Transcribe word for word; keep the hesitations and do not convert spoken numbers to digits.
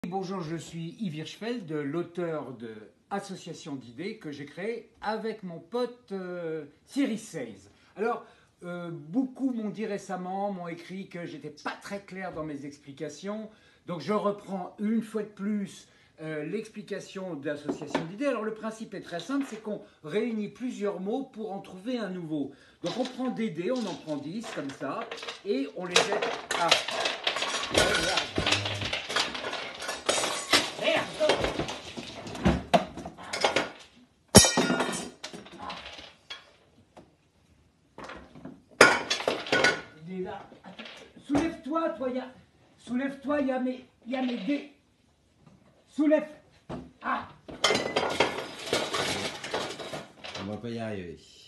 Bonjour, je suis Yves Hirschfeld, l'auteur de Association d'idées que j'ai créée avec mon pote euh, Thierry Seize. Alors, euh, beaucoup m'ont dit récemment, m'ont écrit que j'étais pas très clair dans mes explications. Donc je reprends une fois de plus euh, l'explication d'Association d'idées. Alors le principe est très simple, c'est qu'on réunit plusieurs mots pour en trouver un nouveau. Donc on prend des dés, on en prend dix comme ça, et on les jette à... Soulève-toi, toi, il y a... Soulève-toi, il y a mes... Il y a mes dés. Soulève. Ah. On va pas y arriver.